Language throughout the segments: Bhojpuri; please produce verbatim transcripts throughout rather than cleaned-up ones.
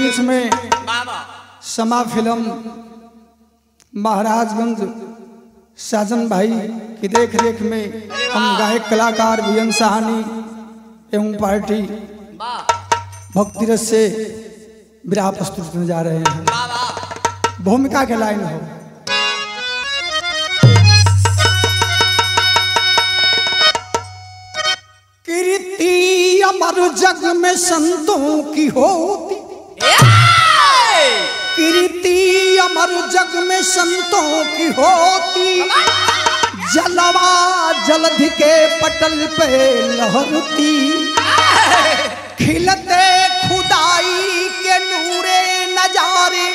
बीच में समा फिल्म महाराजगंज साजन भाई की देख रेख में हम गायक कलाकार विजन साहनी एवं पार्टी भक्ति रस से विराह प्रस्तुत करने जा रहे हैं। भूमिका के लाइन हो। कीर्ति अमर जग में संतों की होती, कीर्ति अमर जग में संतों की होती, जलवा जलधि के पटल पे लहरती, खिलते खुदाई के नूरे नजारे,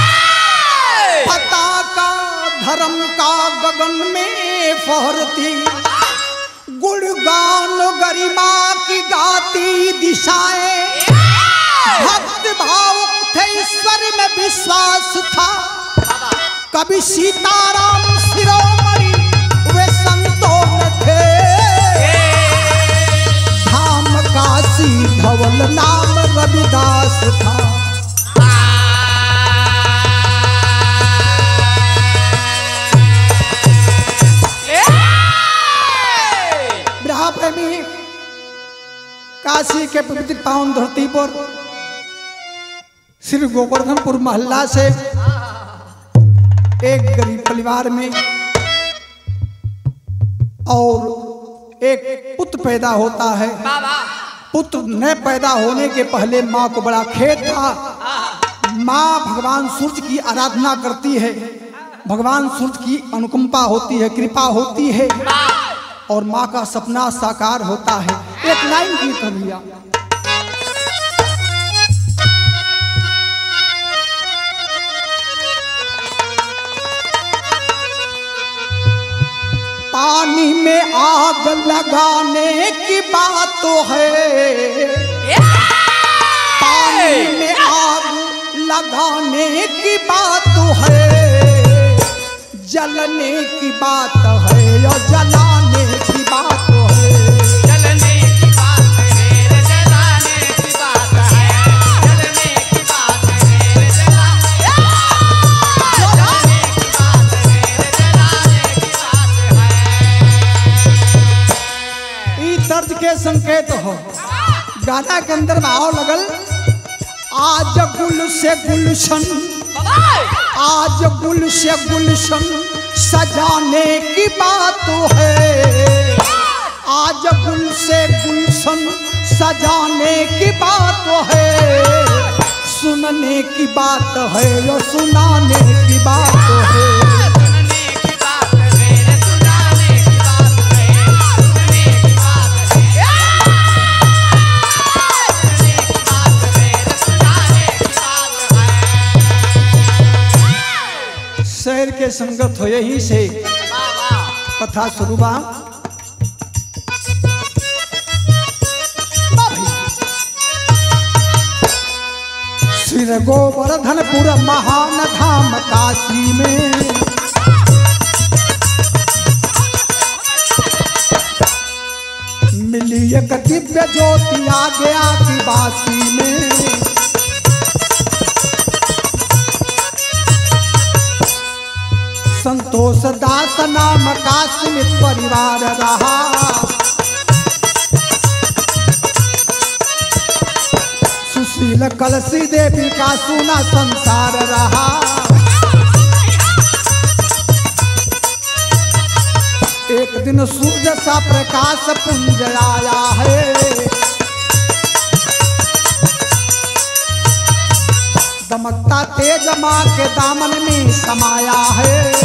पताका धर्म का गगन में फहरती, गुणगान गरिमा की गाती दिशाएं, भक्त भाव थे ईश्वर में विश्वास था, कभी सीताराम शिरोमणि वे संतों में थे, धाम काशी धवल नाम रविदास था। विरह प्रेमी काशी के पवित्र पावन धरती पर श्री गोवर्धनपुर मोहल्ला से एक गरीब परिवार में और एक पुत्र पैदा होता है। पुत्र न पैदा होने के पहले माँ को बड़ा खेद था। माँ भगवान सूर्य की आराधना करती है, भगवान सूर्य की अनुकंपा होती है, कृपा होती है और माँ का सपना साकार होता है। एक लाइन की कविया, पानी में आग लगाने की बात तो है, पानी में आग लगाने की बात तो है, जलने की बात है और जलाने की बात तो है, जलने की बात है जलाने की बात है, जलने की बात है जलाने की बात है, जलाने की बात है। ई दर्द के संकेत हो। गाना के अंदर भाव लगल, आज गुल से गुलशन, आज गुल से गुलशन सजाने की बात तो है, आज गुल से गुलशन सजाने की बात तो है, सुनने की बात है या सुनाने की बात तो है। शहर के संगत हो यही से कथा शुरू बा। श्री गोवर्धनपुर महान धाम काशी में, मिली एक दिव्य ज्योति आ गया की बासी में, संतोष दास नाम काशी परिवार रहा, सुशील कलसी देवी का सुना संसार रहा, एक दिन सूर्य सा प्रकाश पुंज आया है, दमकता तेज माँ के दामन में समाया है,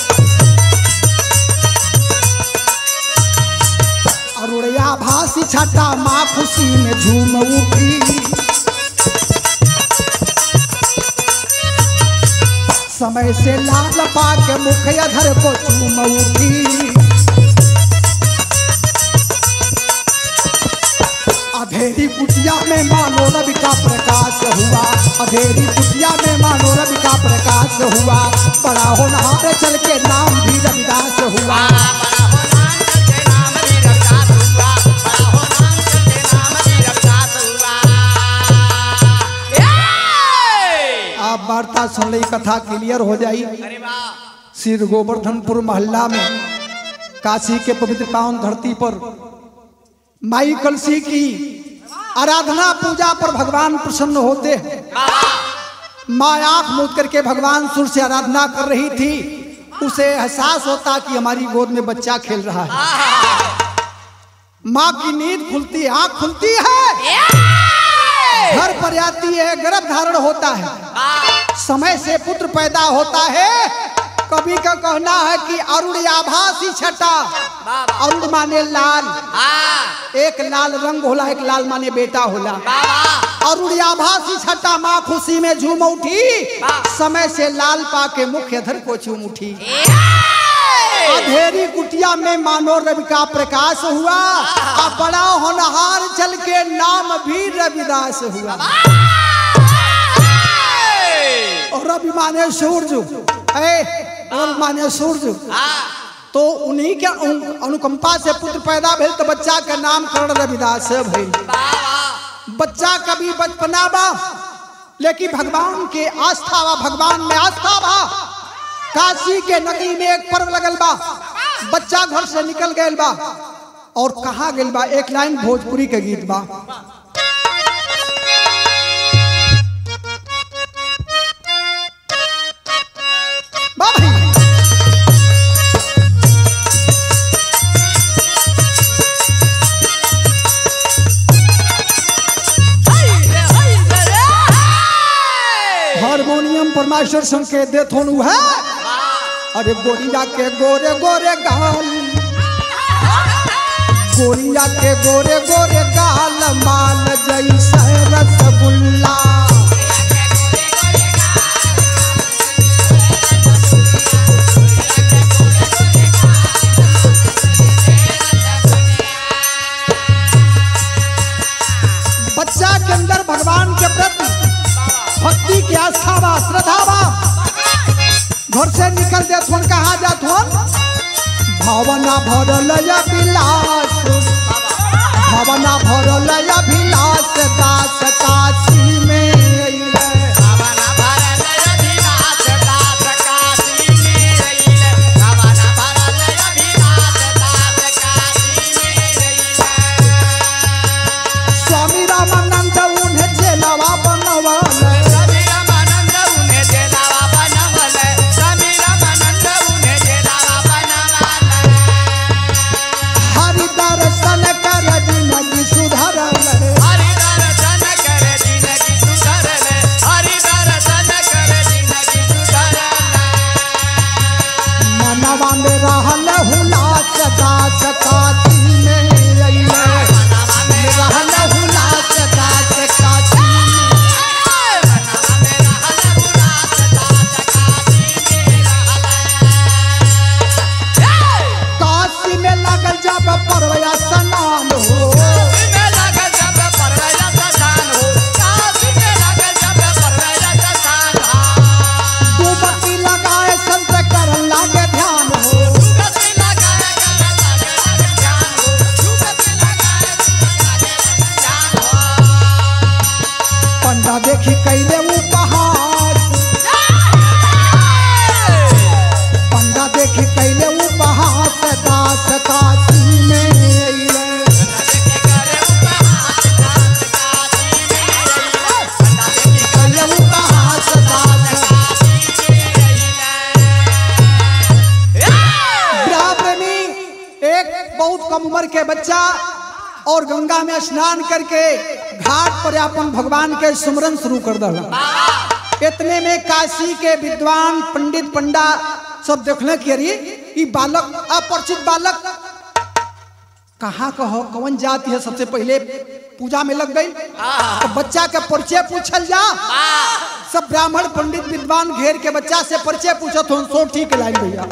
अरुणिया भासी छटा माँ खुशी में झूम उठी, समय से लाल पाके मुख अधर को चूम उठी, अधेरी कुटिया में मानो रवि का प्रकाश हुआ, अधेरी कुटिया में मानो रवि का प्रकाश हुआ, बड़ा होनहार चल के नाम भी रविदास हुआ, बड़ा हो नाम चल के नाम भी रविदास हुआ, बड़ा हो नाम चल के नाम भी रविदास हुआ। आप वार्ता सुन ली, कथा क्लियर हो जाई। अरे वाह, श्री गोवर्धनपुर मोहल्ला में काशी के पवित्र पावन धरती पर माई कलसी की आराधना पूजा पर भगवान प्रसन्न होते हैं। माँ आंख मूंद करके भगवान सूर्य से आराधना कर रही थी। उसे एहसास होता कि हमारी गोद में बच्चा खेल रहा है। माँ की नींद खुलती है, आंख खुलती है, घर पर आती है, गर्भ धारण होता है, समय से पुत्र पैदा होता है। कवि का कहना है कि अरुण आभासी छटा, अरुण माने लाल, एक लाल रंग होला, एक लाल माने बेटा होला। अरुण आभासी छटा, माँ खुशी में झूम उठी, समय से लाल पाके मुख्य धर को चूम उठी। अंधेरी कुटिया में मानो रवि का प्रकाश हुआ, अब बड़ा होनहार चल के नाम भी रविदास हुआ। और रवि माने सूरज, और माने सूरज, तो उन्हीं के अनुकंपा से पुत्र पैदा भेल, तो बच्चा का नामकरण रविदास भइल। बच्चा कभी बचपना बा, लेकिन भगवान के आस्था बा, भगवान में आस्था बा। काशी के नदी में एक पर्व लगल बा, बच्चा घर से निकल गए बा और कहाँ गए बा। एक लाइन भोजपुरी के गीत बा, बा भाई। हारमोनियम पर मास्टर संकेत दे थोनू है। अरे गोरिया के गोरे गोरे गाल, गोरिया के गोरे गोरे गाल, माल जैसे रसगुल्ला। बच्चा के अंदर भगवान के प्रति भक्ति की आस्था बा, श्रद्धा बा। घर से निकल दे थोन, कहाँ जा थोन? भावना भरल अभिलाष, भावना भरल अभिलाष, दास काशी में अइले। भावना भरल अभिलाष, दास काशी में अइले। भावना भरल अभिलाष, दास काशी में अइले। स्वामी रामानंद उन्हें जेलवा बनवाले, दास काशी में अइले। रहल हुलास दास काशी काशी में लगल जब परवया स्नान हो, डुबकी लगाए संत करन लागे ध्यान हो। पंडा देखी कैले उपहास, पंडा देखी कैले उपहास, दास काशी में अइले। कैले उपहास, दास ब्राह्मणी एक बहुत कम उम्र के बच्चा और गंगा में स्नान करके घाट पर अपन भगवान के सुमरन शुरू कर दिला। इतने में काशी के विद्वान पंडित पंडा सब देखने कि अरे ये बालक अपरिचित बालक कहाँ का हो, कौन जाति है, सबसे पहले पूजा में लग गई। तो बच्चा का परिचय पूछल जा, सब ब्राह्मण पंडित विद्वान घेर के बच्चा से परिचय पूछत हो। सो ठीक लाइन भैया,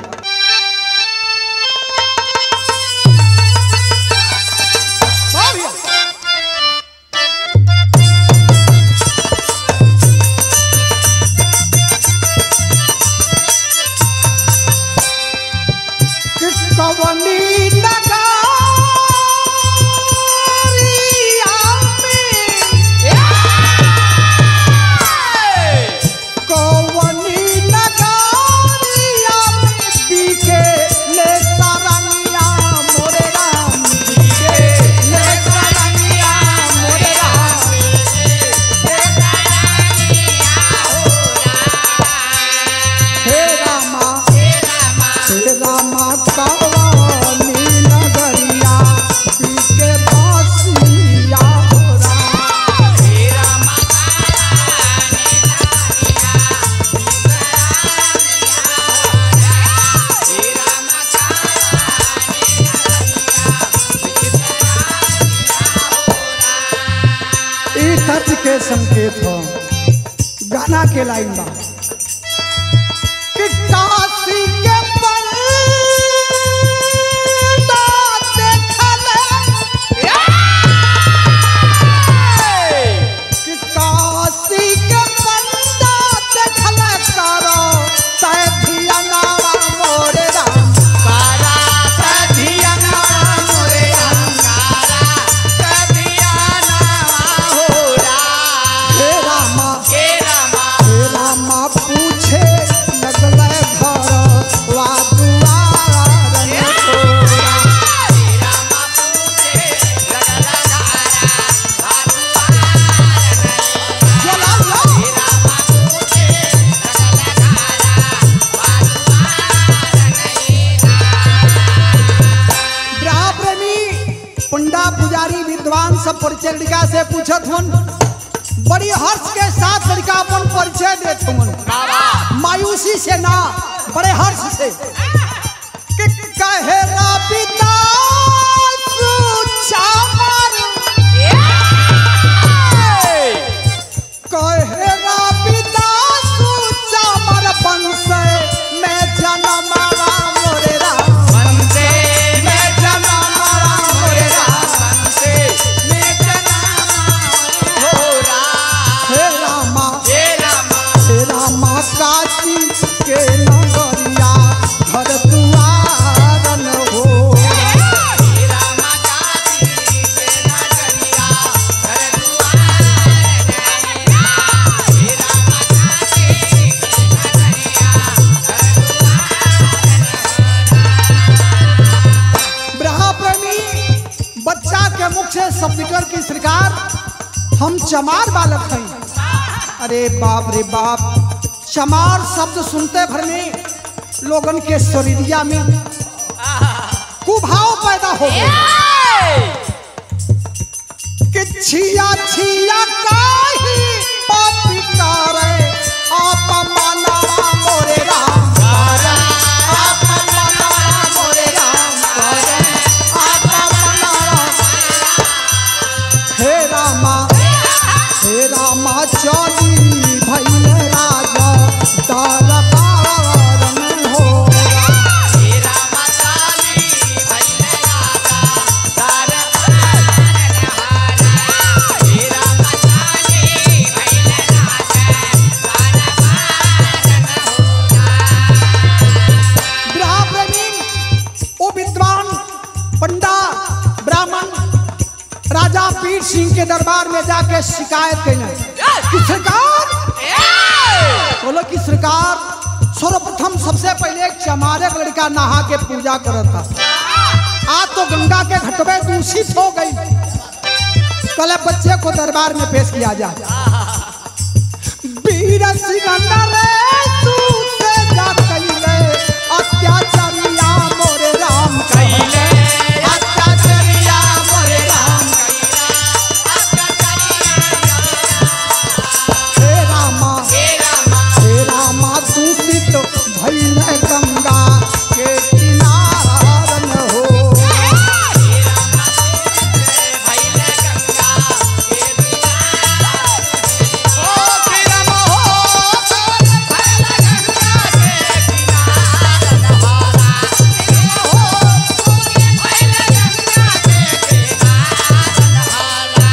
कवनी नगरिया में के लाइन बा कि काशी के पंडा देखले कि काशी के पंडा देखले करो तय धियाना मोरे राम कारा तधियाना मोरे अंगारा तधियाना होरा हे रामा हे रामा हे रामा पूछे लगले घर वा दुआर में तोरा हे रामा पूछे लगला धारा भानुआर जला लो हे रामा पूछे लगला धारा भानुआर नहीं ब्राह्मण प्रेमी पंडा पुजारी विद्वान सब परिचय लड़का से पूछत हन बड़ी हर्ष के साथ लड़का अपन परिचय देत हन मायूसी से ना बड़े हर्ष से कि कहे ना पिता सुचामर कहे ना पिता सुचामर वंश में जन्म मोरे राम वंदे में जनामा मोरे राम वंदे में जनामा होरा हे रामा हे रामा हे रामा काशी के नगरिया घर दुआरन हो हे रामा काशी के नगरिया घर दुआर नैना हे रामा काशी के नगरिया घर दुआर ब्रह्मप्रेमी बच्चा के मुख से शब्द निकल की सरकार हम चमार बालक हैं अरे बाप रे बाप चमार शब्द सुनते भर में लोगन के शरीरिया में कुभाव पैदा हो गए कि छिया छिया काही पापी करे आप मना मोरे राम करे आप मना मोरे राम करे आप मना हे रामा हे रामा चली भैल राजा दरबारन हो हे रामा काली भैले राजा दरबार नहारा हे रामा काली भैले राजा दरबार नहारा ब्राह्मणी ओ विद्वान पंडा ब्राह्मण राजा पीर सिंह के दरबार में जाके शिकायत कैले कि सरकार बोलो कि सरकार सर्वप्रथम सबसे पहले एक चमारे का लड़का नहा के पूजा करत था आज तो गंगा के घटवे दूषित हो गई कल बच्चे को दरबार में पेश किया जाए वीर सिकंदर तू से जा कैले अत्याचारिया मोरे राम कैले अत्याचारिया मोरे राम हे रामा हे रामा हे रामा दूषित भइल गंगा के किनारन हो हे रामा भैले गंगा के किनारे ओ किरम हो भैले गंगा के किनारे नहारा हो भैले गंगा के किनारे नहारा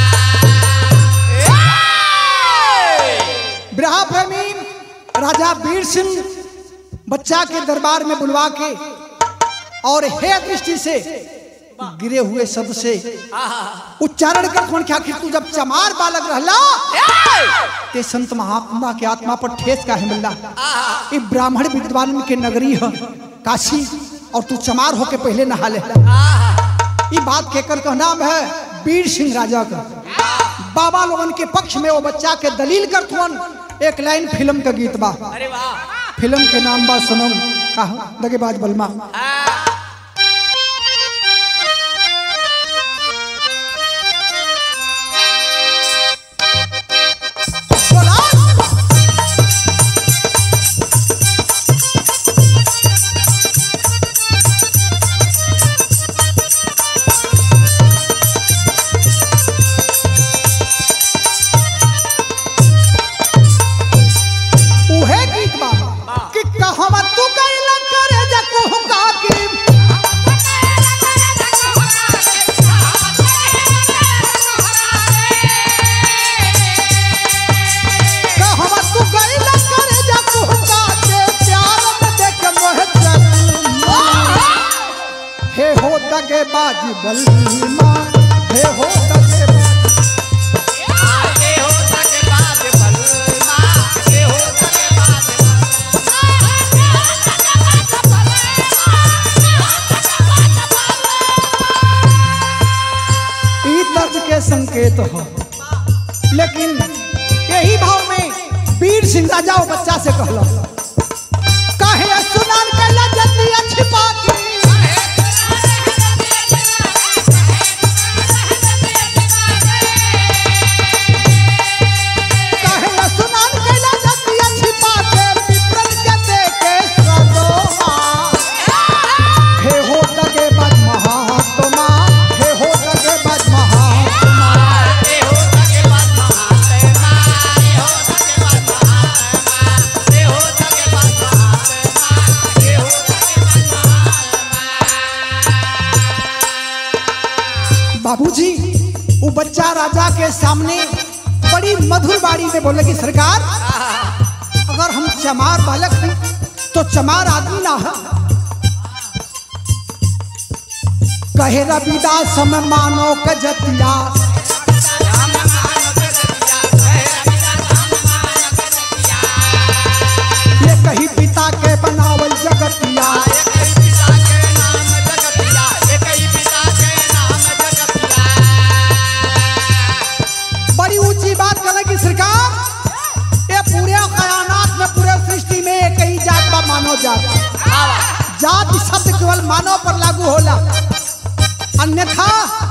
ब्रह्मप्रेमी राजा वीर सिंह बच्चा के दरबार में बुलवा के और हे दृष्टि से गिरे हुए शब्द से उच्चारण कर कौन क्या कि तू जब चमार बालक रहला ते संत महात्मा के आत्मा पर ठेस का मिलला ये ब्राह्मण विद्वान के नगरी है काशी और तू चमार होके पहले नहा ले ये बात कहकर का नाम है वीर सिंह राजा का बाबा लोगन के पक्ष में वो बच्चा के दलील कर तुअन एक लाइन फिल्म का गीत बा अरे वाह फिल्म के नाम बा सनम का दगेबाज बलमा उहे गीत बा कि कहवा तू कैला करे जको का की कहवा तू कैला करे जको का के प्यार में देख मोह जन्म हे हो दगे बाजी बलमा हे हो दगे संकेत हो। लेकिन यही भाव में वीर सिंह राजा वो बच्चा से कहला कहे सुनान कैला जतिया छिपा के कहे सुनान कैला जतिया छिपा के विप्रन के दे के सदोमा हे हो दगे बद महात्मा हे हो दगे बद बाबूजी वो बच्चा राजा के सामने बड़ी मधुर बाड़ी में बोले कि सरकार अगर हम चमार बालक हैं तो चमार आदमी ना है कहे रविदास हम मानो कजतिया ये कही पिता के बनावल जगतिया सरकार ये पूरे कायनात में पूरे सृष्टि में कई जात का मानव जात जात शब्द केवल मानव पर लागू होला अन्यथा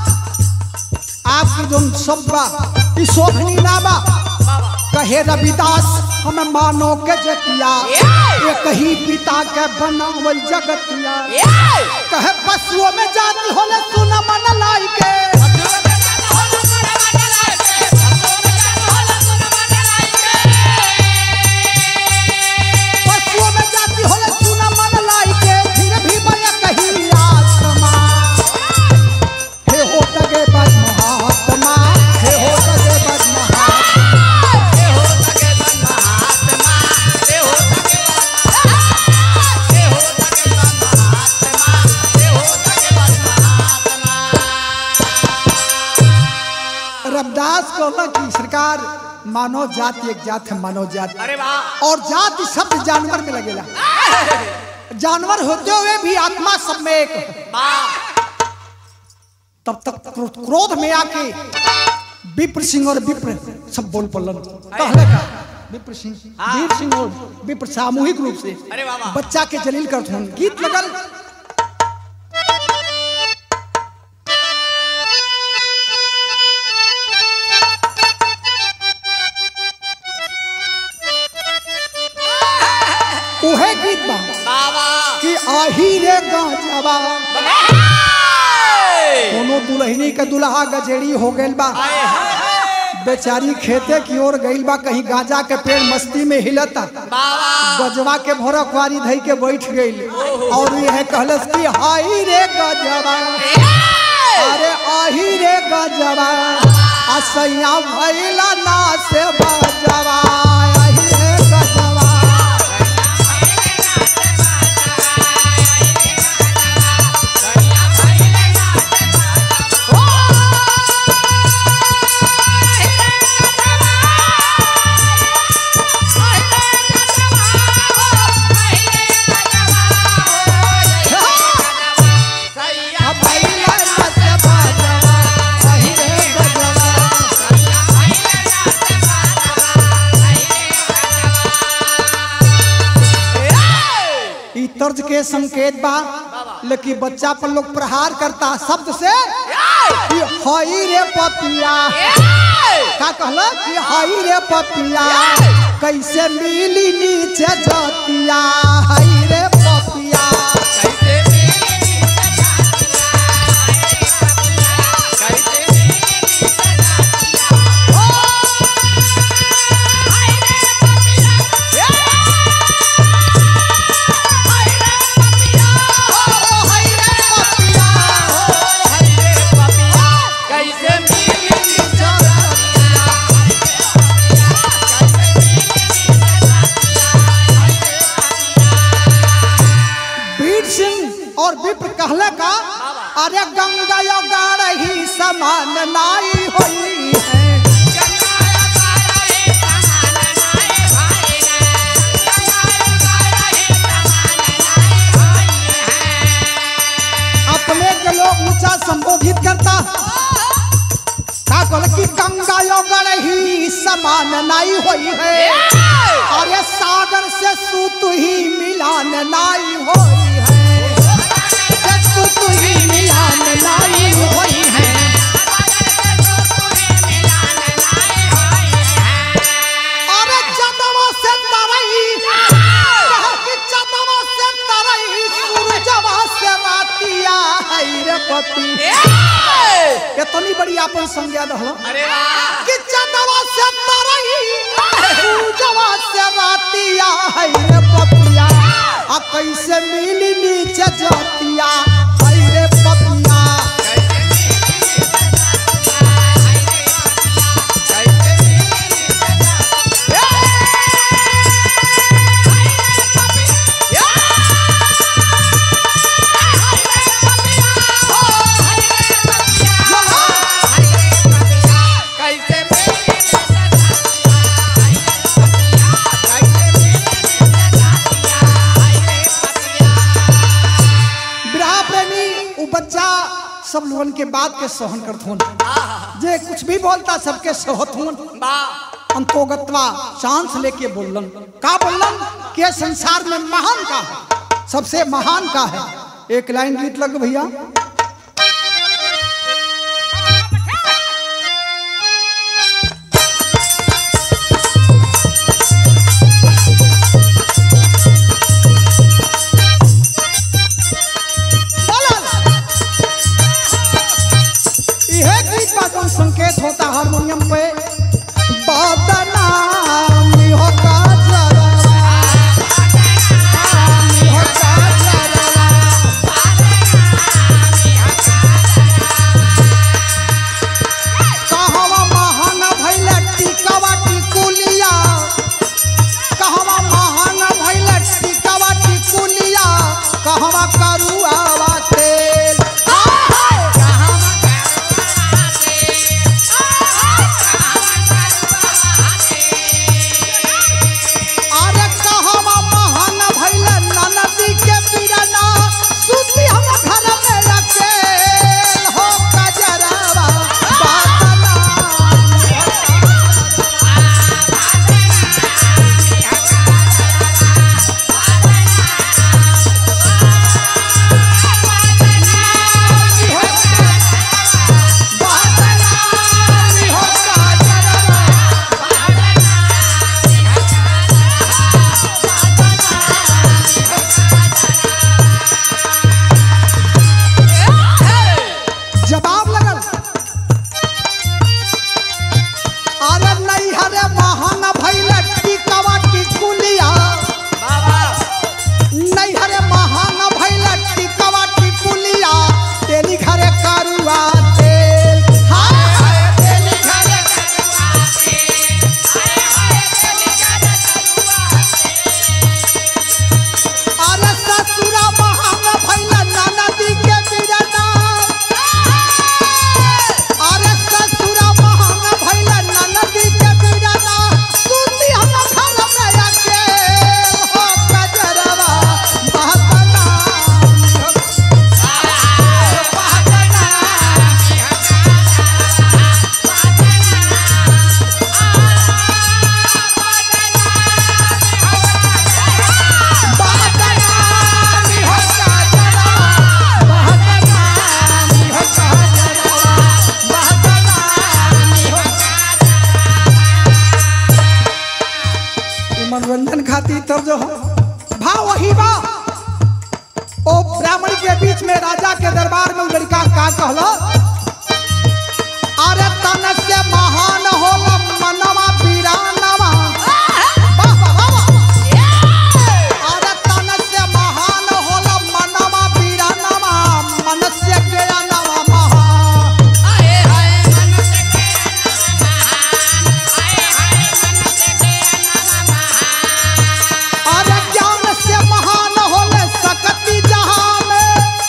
आपकी जो शब्द बा शोभनी ना बा कहे रविदास हम मानो के जतिया ये कही पिता के बनावल जगतिया कहे पशुओं में जाति होले सुना मन लाई के की सरकार मानव जाति एक जात है मानव जाति अरे वाह और जाति शब्द जानवर में लगेला जानवर होते हुए भी आत्मा सब में एक तब तक क्रोध में आके विप्र सिंह और विप्र सब बोल पड़लन पहले का विप्र सिंह वीर सिंह और विप्र सामूहिक रूप से बच्चा के जलील करते हैं गीत लगल उहे गीत बा कि आही रे गांजवा दोनों दुल्हनी के दुल्हा गजेड़ी हो गइल बा बेचारी खेते की ओर गइल बा कहीं गांजा के पेड़ मस्ती में हिलता गजवा के भोरा कुआरी धई के बैठ गइल और यह कहलस कि हाई रे गजवा अरे आही रे गजवा असैया भइला ना से बजवा आही रे गजवा तर्ज के संकेत बा लेकिन बच्चा पर लोग प्रहार करता शब्द से कि हाई रे पपिया का कहला कि हाई रे पपिया कैसे मिली नीचे जातिया हाई रे पपिया कैसे मिली और विप्र कहले का अरे गंगा यो गाड़ही समान नाई होई है। अपने के लोग ऊंचा संबोधित करता का कहले कि गंगा यो गाड़ही समान नाई होई है। अरे सागर से सूत ही मिलान नाई होई है, सूत ही मिलान नाई होई है। अरे चंदवा से तरई कहा कि चंदवा से तरई सूरजवा से रातिया है रे पति। कितनी बड़ी आपन संज्ञा दहो अरे वाह कि चंदवा से तरई सूरजवा से रातिया है रे पतिया। आ कैसे मिली नीचे जातिया है रे पतिया। सब लोगन के बात के सहन करत होन, जे कुछ भी बोलता सबके सहत होन। अंतोगतवा चांस लेके बोलन का बोलन के संसार में महान का है, सबसे महान का है। एक लाइन गीत लग भैया। संकेत होता हारमोनियम पे बदनामी हो काजरा, बदनामी हो काजरा। कहवा महान भइल टिकवा टिकुलिया, कहवा महान भइल टिकवा टिकुलिया, कहवा करुआवा तेल। मनोरंजन खाती तब जो भाव वही बा। ओ ब्राह्मण के बीच में राजा के दरबार में लड़का का कहला, अरे तन से महान हो मनवा पीरानवा। अरे तन से महान हो मनवा पीरानवा, मन से ज्ञानवा महा। अरे ज्ञान से महान होले सकती जहां में,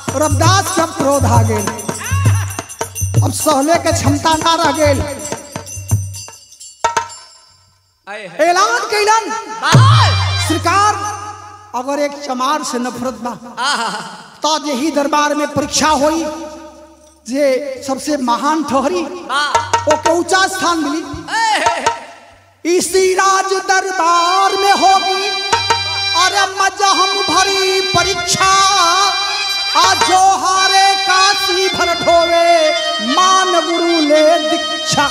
रविदास के अब क्रोध आ गए, अब सहले के क्षमता ना रह गए। ऐलान कैलन सरकार अगर एक चमार से नफरत बा तो यही दरबार में परीक्षा हुई, जे सबसे महान ठहरी ओके ऊंचा स्थान मिली। इसी राज दरबार में होगी अरे मजहम भरी परीक्षा, आज जो हारे काशी भर ठोवे मान गुरु ले दीक्षा।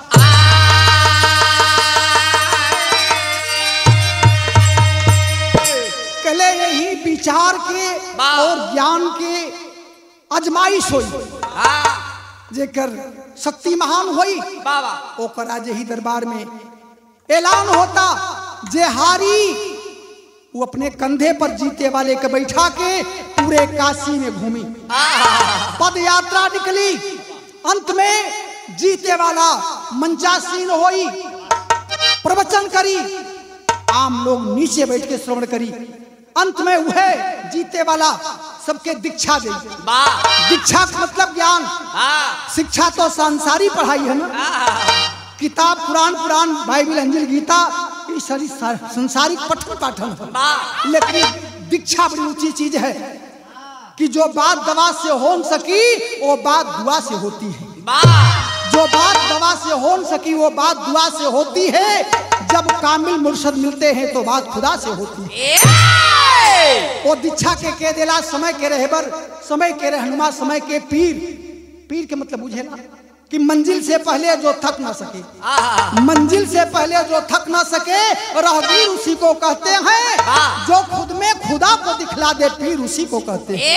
कले यही विचार के और ज्ञान के अजमाइश हुई, जेकर शक्ति महान हुई ओकर आज यही दरबार में ऐलान होता, जे हारी वो अपने कंधे पर जीते वाले के बैठा के पूरे काशी में घूमी, पद यात्रा निकली, अंत में जीते वाला मंचासीन होई, प्रवचन करी, आम लोग नीचे बैठ के श्रवण करी, अंत में वह जीते वाला सबके दीक्षा दे। दीक्षा का मतलब ज्ञान, शिक्षा तो सांसारिक पढ़ाई है ना, किताब पुराण पुराण बाइबल अंजिल गीता ये सारी संसारिक पठन पाठन है, लेकिन दीक्षा बड़ी ऊंची चीज है कि जो बात दवा से हो न सकी वो बात दुआ से होती है। जो बात दवा से हो न सकी वो बात दुआ से होती है, जब कामिल मुर्शद मिलते हैं तो बात खुदा से होती है। वो दीक्षा के के देला समय के रहबर, समय के रहनुमा, समय के पीर। पीर के मतलब बुझे ना कि मंजिल से पहले जो थक ना सके, मंजिल से पहले जो थक ना सके राहगीर उसी को कहते हैं, जो खुद में खुदा को दिखला दे पीर उसी को कहते हैं।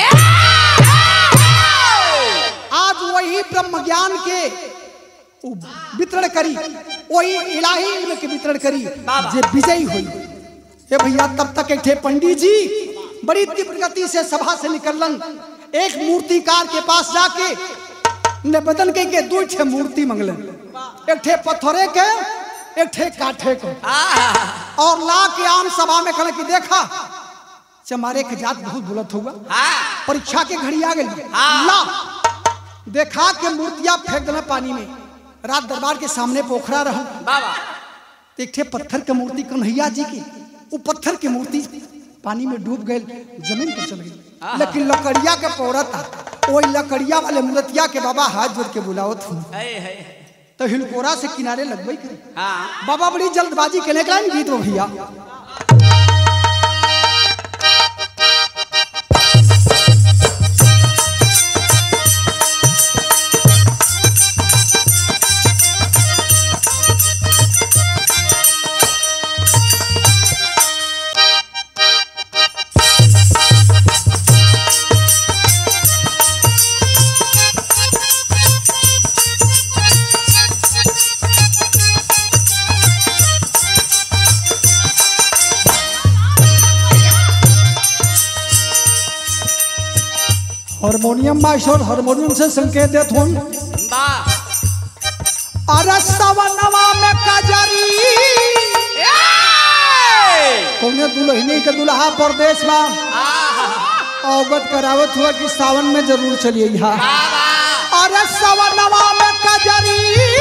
आज वही ब्रह्म ज्ञान के वितरण करी, वही इलाही इल्म के वितरण करी, जे विजयी हुई। ये भैया तब तक एक थे पंडित जी बड़ी तीव्र गति से सभा से निकलन, एक मूर्तिकार के पास जाके निवेदन के, के दो ठे मूर्ति मंगलन, एक ठे पत्थरे के एक ठे काठे के, और ला के आम सभा में कहना कि देखा चमारे के जात बहुत बुलंद हुआ, परीक्षा के घड़ी आ गई, ला देखा के मूर्तियां फेंक देना पानी में। रात दरबार के सामने पोखरा रहा, एक ठे पत्थर के मूर्ति कन्हैया जी की, वो पत्थर की मूर्ति पानी में डूब गए, जमीन पर चल गई, लेकिन लकड़िया के पौड़ा था, वही लकड़िया वाले मूर्तिया के बाबा हाथ जोड़ के बुलावत हूँ, तो हिलकोरा से किनारे लगवाई करे। बाबा बड़ी जल्दबाजी के लेकर गीत रो भैया। हारमोनियम मास्टर हारमोनियम से संकेत देत हूँ, अरे सवनवा में कजरी कौने दुल्हनी के दुल्हा परदेश में अवगत करावत हुआ कि सावन में जरूर चलिए यहाँ। अरे सवनवा में कजरी,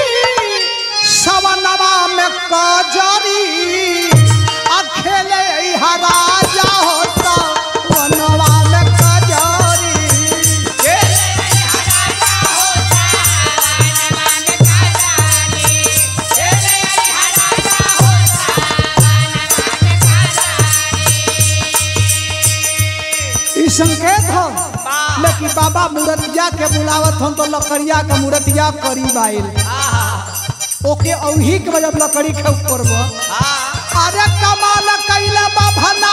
सवनवा में कजरी, अखेले राजा होता वनवा में कजरी। संकेत हो, लेकिन बाबा मूर्तिया के बुलावत हो तो लकड़िया का मूर्तिया करीब आयल, ओके औही के वजह लकड़ी के ऊपर वो अरे कमाल कैला बाभना,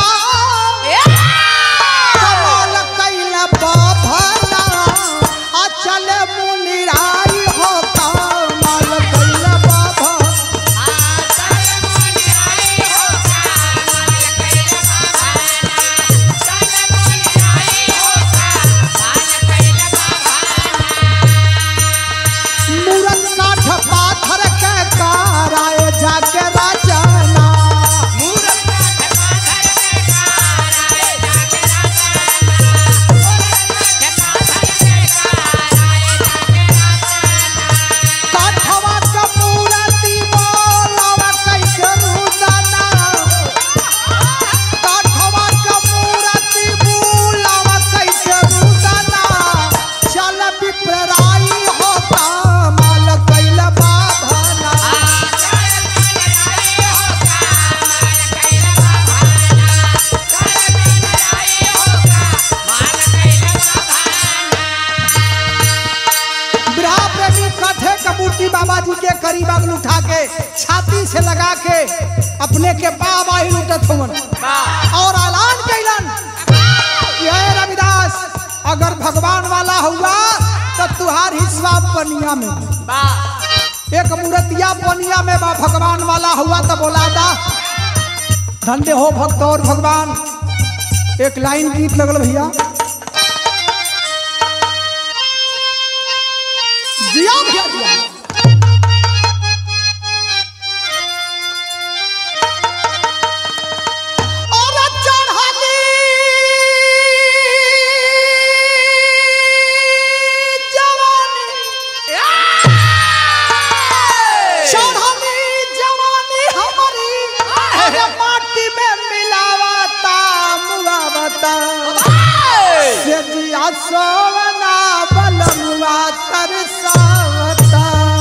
कमाल कैला बाभना, अचल मुनिराई हो कमाल कैला बाभा। पाथर के कराए जाके राजना, से लगा के अपने के बाबा ही लुटत हुवन और ऐलान कैलन कि हे रविदास अगर भगवान वाला हुआ तो तुहार हिस्सा पनिया में एक मूर्तिया पनिया में बा भगवान वाला हुआ तो बोला दा धन्य हो भक्त और भगवान। एक लाइन गीत लगल भैया जिया भैया जिया सोवना बलमुआ तरसावता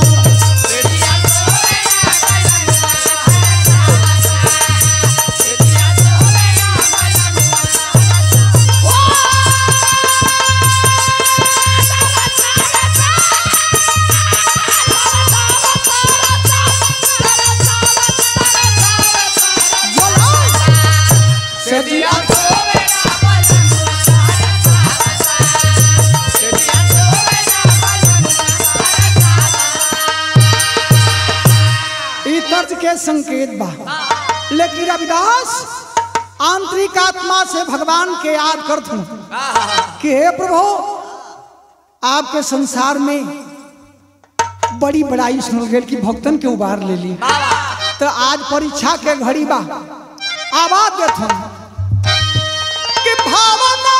के संकेत बा लेकिन रविदास आंतरिक आत्मा से भगवान के याद करत हूं कि हे प्रभु आपके संसार में बड़ी बड़ाई सुन गए कि भक्तन के उबार ले ली तो आज परीक्षा के घड़ी बा आवाज देत हूं कि भावना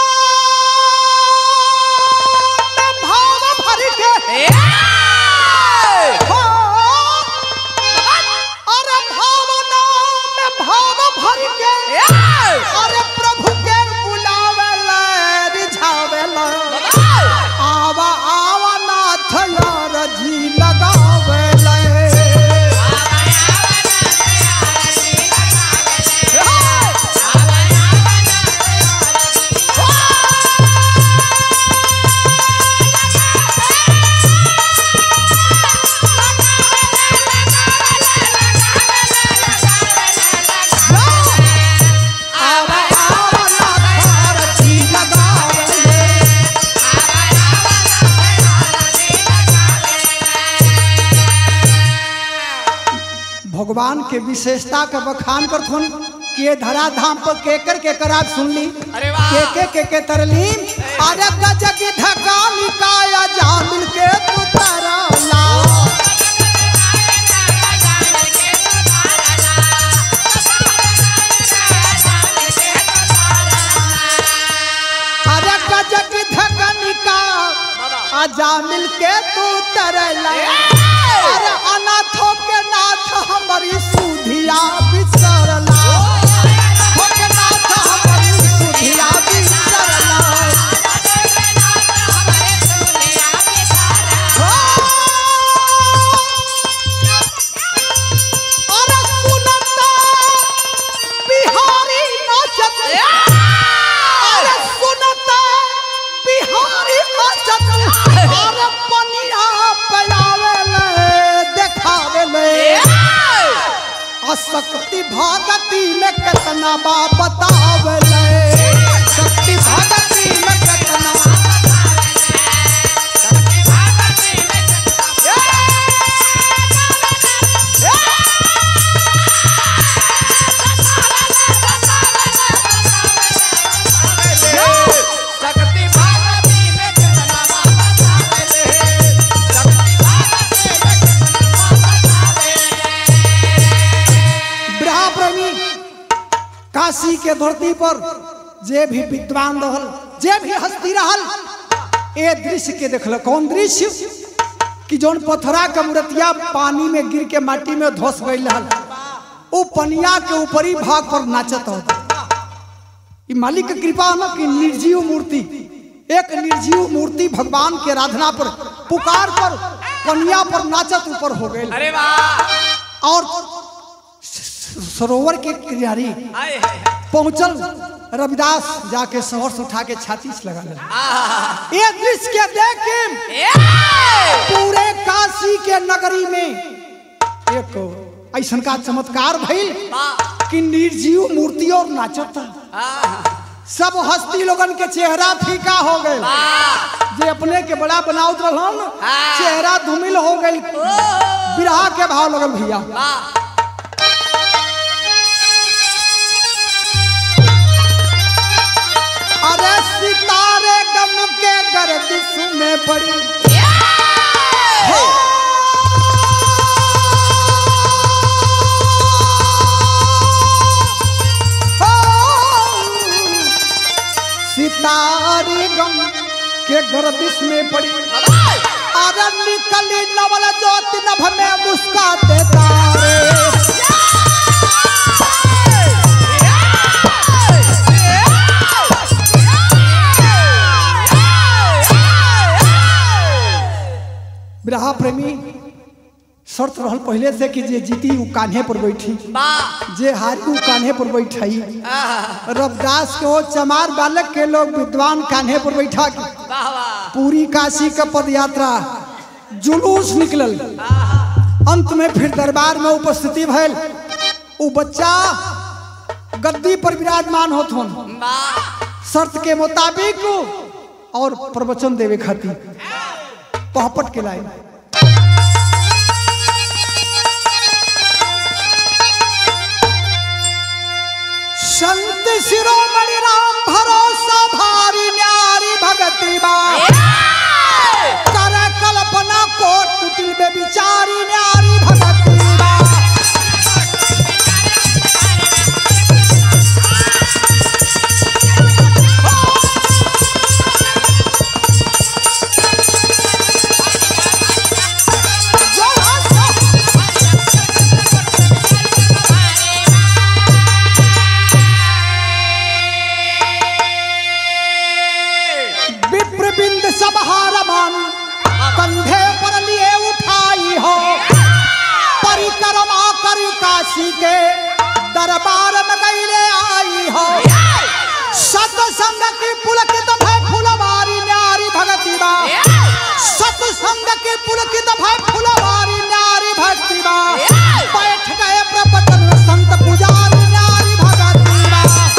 भाव भर के अरे प्रभु के बुलावेला रिझावेला आवा आवा नाथ यार जी लगावेला भगवान के विशेषता का बखान कर थुन के धरा धाम पर केकर के करार सुन ली के के के के तरलीम अरे गजग धक्का निकाया जा मिल के तू तरला अरे गजग धक्का निका आजा मिल के तू तरला अरे अनाथों के नाथ हमारी सुधिया बिसरला हो के नाथ हमारी सुधिया बिसरला अरे सुनता बिहारी नाचत अरे सुनता बिहारी नाचत अरे पनिया पयावेले देखावेले शक्ति भगती में कितना बा बतावेले शक्ति भगती में कितना काशी के धरती पर जे भी विद्वान रहल जे भी हस्ती रहल ए दृश्य के देखल कौन दृश्य कि जौन पथरा के मूर्तिया पानी में गिर के माटी में धस गई रहल वो पनिया के ऊपरी भाग पर नाचत हो मालिक की कृपा न कि निर्जीव मूर्ति एक निर्जीव मूर्ति भगवान के आराधना पर पुकार पर पनिया पर नाचत ऊपर हो गए अरे वाह और सरोवर के किनारे पहुंचल रविदास जाके सहर्ष उठा के छाती से लगा ले ये दृश्य के देख के पूरे काशी के नगरी में एक ऐसा का चमत्कार भइल कि निर्जीव मूर्ति और नाचता सब हस्ती लोगन के चेहरा फीका हो गए जे अपने के बड़ा बनावत रहन चेहरा धूमिल हो गई बिरहा के भाव लगल भैया अरे सितारे गम के गर्दिश में पड़ी सितारे गम के गर्दिश में पड़ी अरे निकली नवल ज्योति नभ में मुस्काते तारे बिरहा प्रेमी शर्त रहल पहले से कि जे जीती उ कान्हे पर बैठी जे हारी उ कान्हे पर बैठाई रविदास के वो चमार बालक के लोग विद्वान कान्हे पर बैठा के पूरी काशी का पद यात्रा जुलूस निकलल अंत में फिर दरबार में उपस्थिति भइल उ बच्चा गद्दी पर विराजमान होत हन शर्त के मुताबिक और प्रवचन देवे खातिर पहपट के लाए संत शिरोमणि राम भरोसा भारी न्यारी भगति बा कर कल्पना कोट कुटिल में विचारी न्यारी भगति बा कंधे पर लिए उठाई हो परिक्रमा करी काशी के दरबार में गईले आई हो सत्संग की पुलकित भय फुलवारी न्यारी भगति बा सत्संग की पुलकित भय फुलवारी न्यारी भक्ति बा बैठ गए प्रवचन संत पुजारी न्यारी भगति बा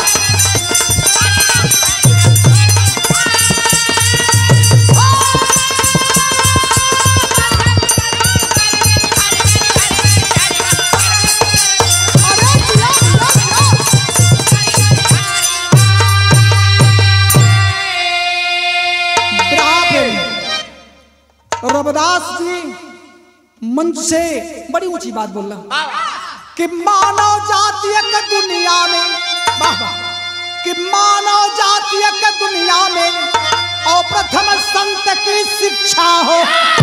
रविदास जी मंच से बड़ी ऊंची बात बोल रहा कि मानव जाति के दुनिया में कि मानव जाति के दुनिया में और प्रथम संत की शिक्षा हो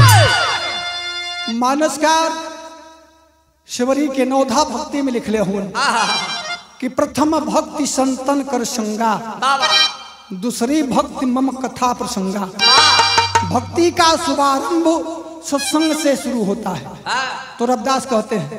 मानसकार शिवरी के नौधा भक्ति में लिखले हुए कि प्रथम भक्ति संतन कर संगा दूसरी भक्ति मम कथा प्रसंगा भक्ति का शुभारंभ सत्संग से शुरू होता है तो रविदास कहते हैं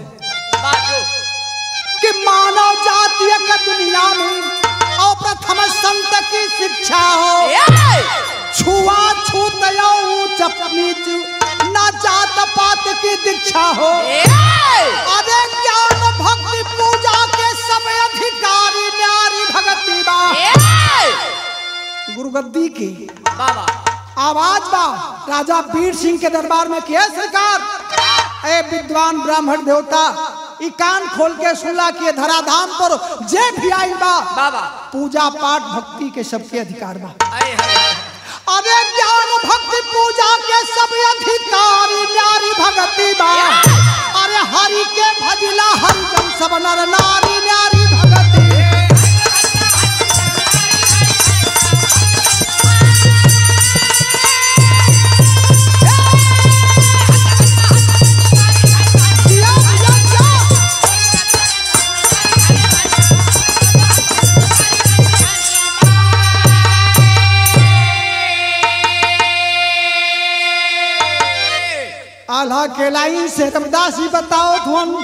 कि मानव जाति का दुनिया में और प्रथम संत की शिक्षा हो छुआ छूत ऊंच नीच ना जात पात की दीक्षा हो अरे ज्ञान भक्ति पूजा के सब अधिकारी न्यारी भगति बा गुरुगद्दी की बाबा आवाज बा राजा वीर सिंह के दरबार में किया सरकार ए विद्वान ब्राह्मण देवता ई कान खोल के सुनला कि धराधाम पर जे भी आई बा बाबा पूजा पाठ भक्ति के सबके अधिकार बा अरे ज्ञान भक्ति पूजा के सब अधिकारी न्यारी भगति बा अरे हरि के भजिला हरिजन सब नर नारी न्यारी भगति आल्हा के लाइन से रविदास जी बताओ तुम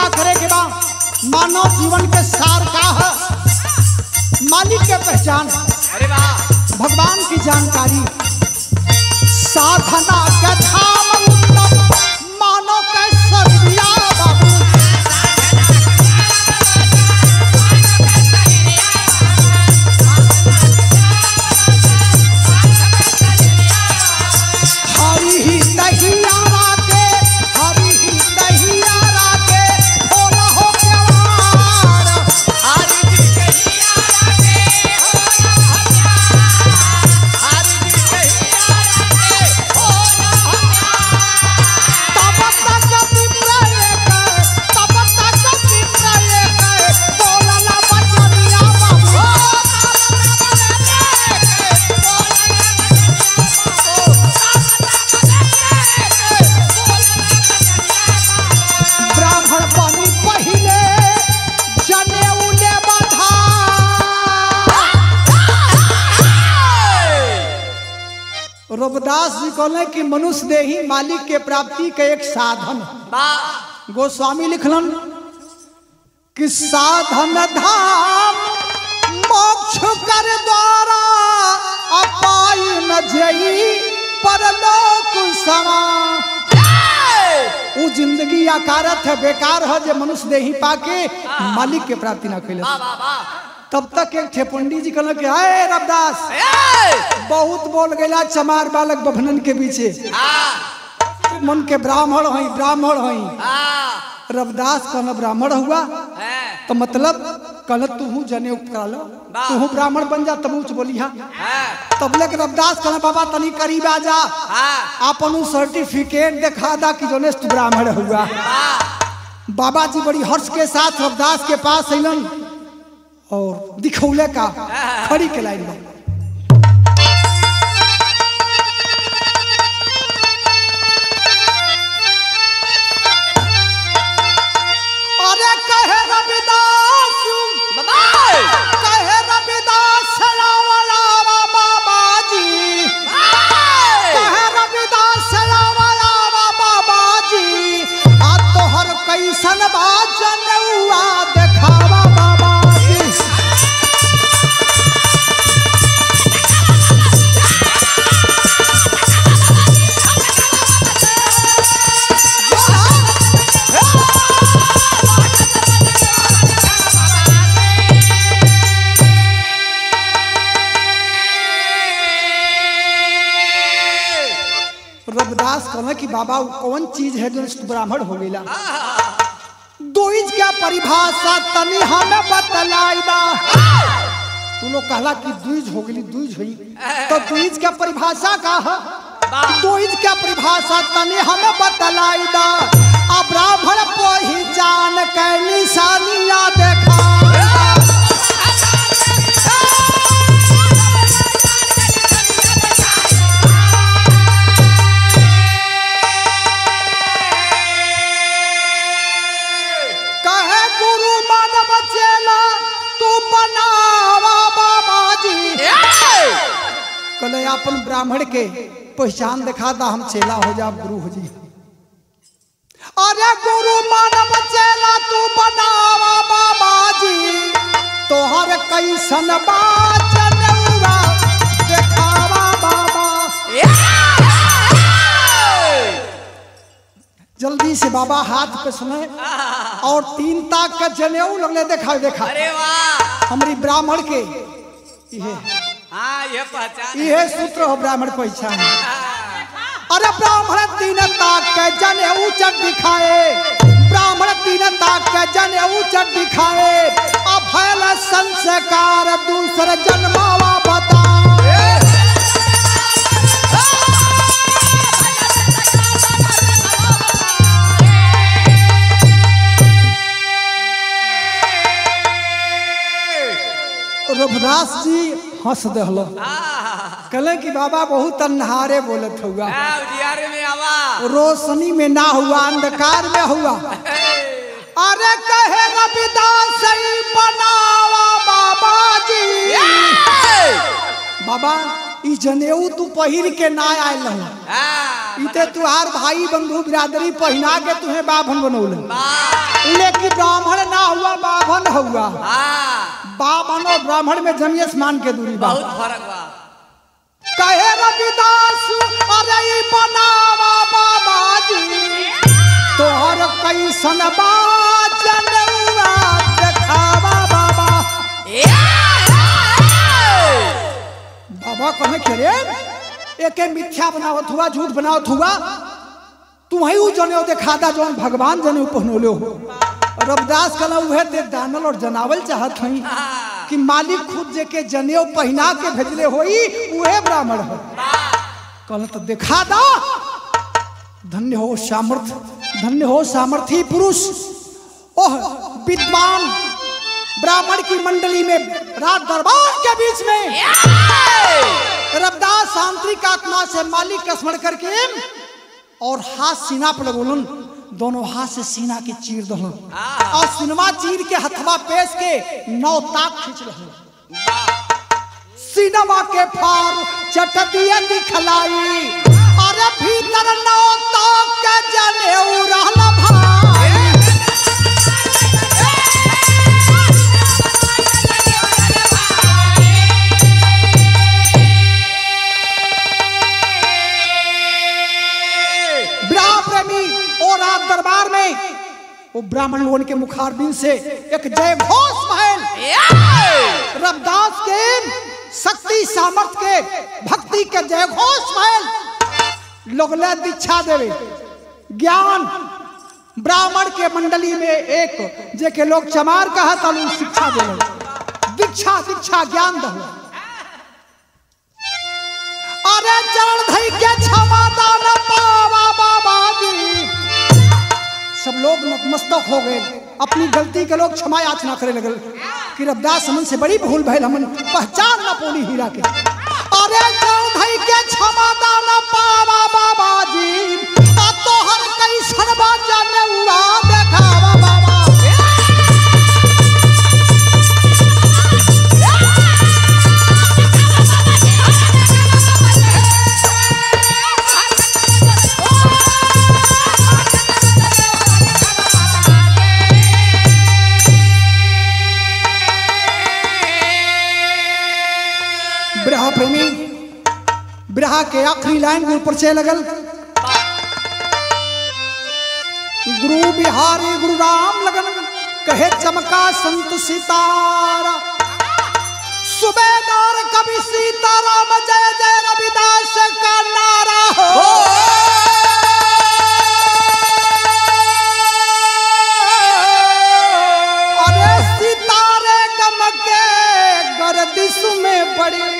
का करे के बा मानव जीवन के सार का है मालिक के पहचान अरे वाह भगवान की जानकारी साधना के धाम उत्तम मानो के सरिया बाबू हरि ही दहिया राके हरि ही दहिया राके भोला हो प्यार हरि जी कहिया राके होला हमार हरि जी कहिया राके होला हमार तब तक पिपराए के तब तक पिपराए के बोलला बचनिया बाबू ब्राह्मण पानी पहिले जनेऊ ले बधा रविदास जी कहले कि मनुष्य देही मालिक के प्राप्ति के एक साधन वाह गोस्वामी लिखलन कि साधन धाम मोक्ष कर द्वारा अपाई न जई परलोक समा वो जिंदगी आकारत है बेकार है जो मनुष्य देही पाके मालिक के प्राप्ति न कैले वाह वाह वाह तब तक एक थे पंडित जी कहल कि हाय रविदास बहुत बोल गया चमार बालक बभनन के पीछे हाँ मन के ब्राह्मण हई ब्राह्मण हई हाँ रविदास कहना ब्राह्मण हुआ है तो मतलब कहल तू जने करा लो तू ब्राह्मण बन जा तब बोली हाँ है तब ले रविदास कहना बाबा तनी करीब आ जा हाँ अपन सर्टिफिकेट दिखा दा कि जोने तू ब्राह्मण हुआ हाँ बाबा जी बड़ी हर्ष के साथ रविदास के पास अलन और दिखौले का खड़ी के लाइन में अरे कहे रविदास बाबा कहे रविदास सलावला बाबा जी कहे रविदास सलावला बाबा जी आ तोहर कैसन बात जनउआ देखावा बाबा जी रविदास कहना कि बाबा कौन चीज है जो ब्राह्मण हो गया द्विज क्या परिभाषा तनी हमें बतलाई बा तू लोग कहला कि द्विज हो गई द्विज हुई तो द्विज क्या परिभाषा का है द्विज क्या परिभाषा तनी हमें बतलाई दा आ ब्राह्मण पहचान के निशानियां देखा कहे गुरु मानव चेला तू बनावा बाबा जी कहले अपन ब्राह्मण के पहचान दिखा दा हम चेला हो जा गुरु हो जी अरे गुरु मानव चेला तू बनावा बाबा जी तोहर कैसन बात जनउआ देखावा बाबा जल्दी से बाबा हाथ पे सुने और तीन ताक का जनेऊ लगले देखा देखा अरे वाह हमारी ब्राह्मण के ये हाँ ये पहचान ये सूत्र हो ब्राह्मण पहचान अरे ब्राह्मण तीन ताक के जनेऊ चट दिखाए ब्राह्मण तीन ताक के जनेऊ चट दिखाए अब भयल संस्कार दूसरे जन्मावा बता रविदास जी हंस दहलो कहले कि बाबा बहुत अन्हारे बोलत हुआ उजियारे में आवा रोशनी में ना हुआ अंधकार में हुआ अरे कहे रविदास ही बनावा बाबा जी बाबा ई जनेऊ तू पहिर के ना आयल रहो इते तुहार भाई बंधु बिरादरी पहिना के तुहे बाभन बनौल लेकिन बावन हुआ। हाँ बावन और ब्राह्मण में जमीन आसमान के दूरी बा। बहुत फर्क बा। कहे रविदास अरे ई बनावा बाबा जी तोहर कैसन बाजनुआ देखावा बाबा। बाबा कहे के रे एके मिथ्या बनावत हुआ, झूठ बनावत हुआ, तुम्हें जने देखादा जौन भगवान जने पहनोले हो। रविदास कहला उहे ते दानल और जनावल चाहत हई कि मालिक खुद जे के जनेऊ पहना के भेजले होई उहे ब्राह्मण हो। कहला तो दिखा दा। धन्य हो सामर्थ, धन्य हो सामर्थी पुरुष। ओह विद्वान ब्राह्मण की मंडली में रात दरबार के बीच में रविदास आंतरिक आत्मा से मालिक का स्मरण करके और हाथ सीना पर लगोलन, दोनों हाथ से सीना के चीर दहन और सिनेमा चीर के हथवा पेश के नौ ताक खींच रहे। सिनेमा के फार चट दिए दिखलाई अरे भीतर नौ ताक के जनेऊ रहल भाई। और रात दरबार में वो ब्राह्मण लोगों के मुखारबिन से एक जय घोष महल रविदास के शक्ति सामर्थ्य के भक्ति के जय घोष महल लोगला दीक्षा देवे ज्ञान ब्राह्मण के मंडली में एक जे के लोग चमार कहा तलु शिक्षा दे दीक्षा दीक्षा ज्ञान दो। अरे चरण धई के क्षमा दान पावा बाबा जी। सब लोग नतमस्तक हो गए, अपनी गलती के लोग क्षमा याचना करे लगल कि रविदास हमन से बड़ी भूल भइल, हमन पहचान ना पोली हीरा के। अरे चरण धई के क्षमा दान पावा बाबा जी तोहर कैसन बा जनेऊआ देखावा बाबा। बिरहा प्रेमी बिरहा के आखिरी लाइन गुरु परिचय लगल। गुरु बिहारी गुरु राम लगन कहे चमका संत सितारा सुबेदार कवि सीताराम जय जय रविदास का नारा हो। अरे सितारे गम के गर्दिश में बड़ी